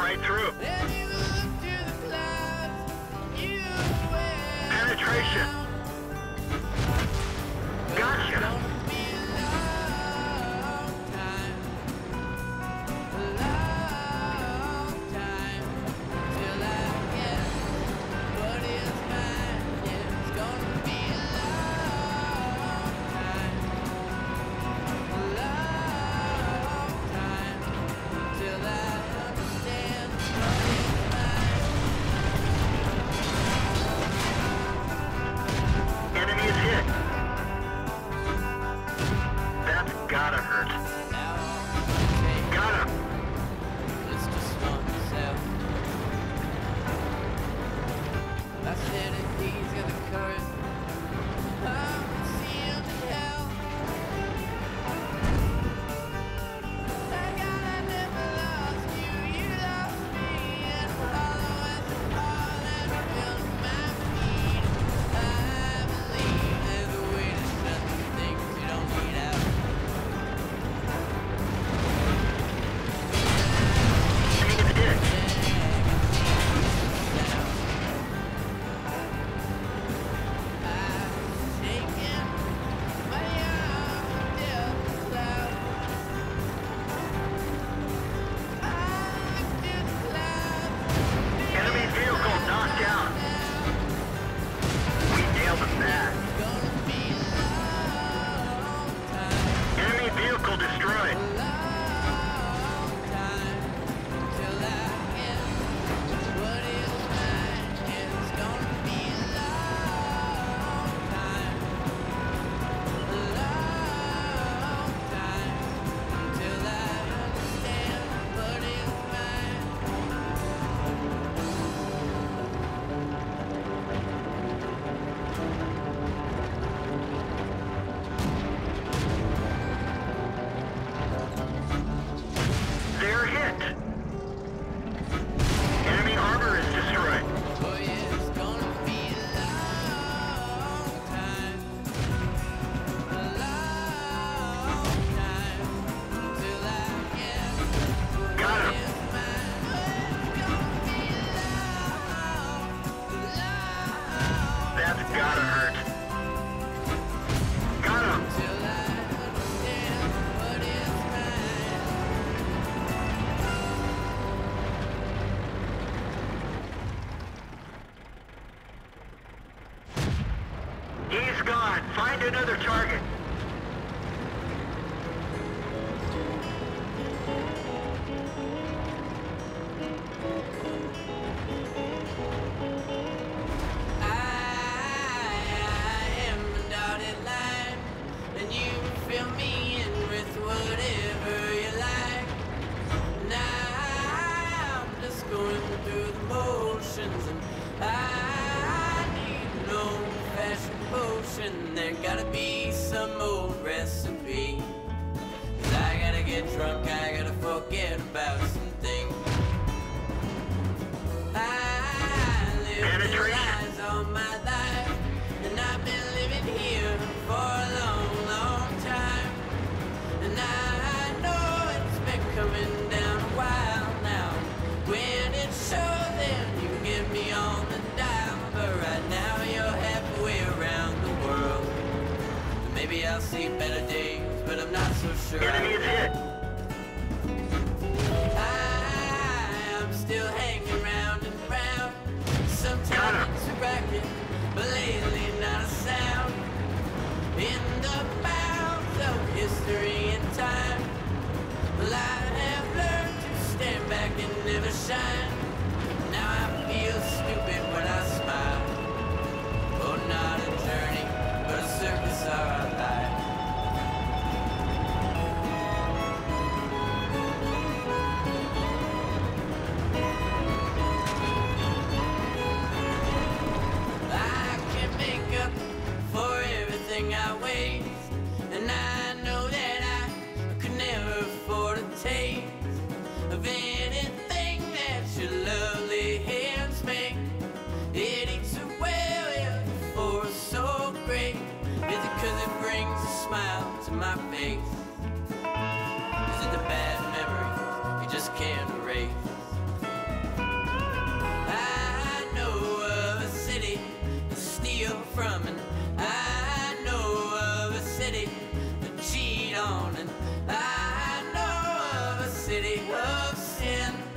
right through. Then you look to the clouds, you will. Penetration. Gotcha. Gonna be a long time, a long time till I get what is mine. Yeah, it's gonna be a long time, a long time till I understand what is mine. Enemy is hit. That's gotta hurt. Now all take Got him. is just oneself. I said that he's got the courage. I'm sealed in hell. I gotta never lost you, you lost me, and hollow as a heart that fills my feet. I believe there's a way to shut the things you don't need out. Enemy is hit. Enemy vehicle knocked down. We nailed them back. Enemy vehicle destroyed. They're hit. Enemy armor is destroyed. Got him. That's gotta hurt. Got him. He's gone. Find another target. I am a dotted line, and you fill me in with whatever you like. Now I'm just going through the motions, and I need an old-fashioned potion. There gotta be some old recipe. 'Cause I gotta get drunk, I gotta forget about some things. I lived in Penetration. lies all my life, and I've been living here for a long, long time. And I know it's been coming down a while now. When it's sure, then you can get me on the dial. But right now you're halfway around the world. Maybe I'll see better days, but I'm not so sure. Enemy is hit. I'm still hanging round and round. Sometimes it's a racket, but lately not a sound. In the bounds of history and time, well, I have learned to stand back and never shine. Now I feel stupid when I smile. Oh, not a journey, but a circus or a life. I can make up for everything I waste, and I know that I could never afford a taste of anything that your lovely hands make. It eats away with a force so great. Is it 'cause it brings a smile to my face? Is it the bad memories you just can't erase? steal from, and I know of a city to cheat on, and I know of a city of sin.